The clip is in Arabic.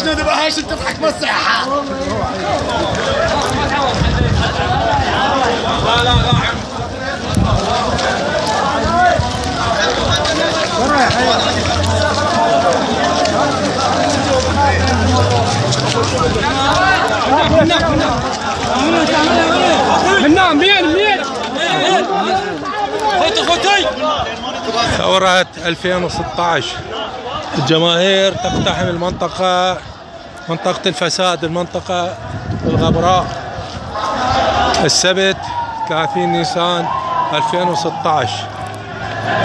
شنو ذبحهاش تضحك بالصحة. لا ثورة 2016 الجماهير تقتحم المنطقة، منطقة الفساد، المنطقة الغبراء، السبت 30 نيسان 2016.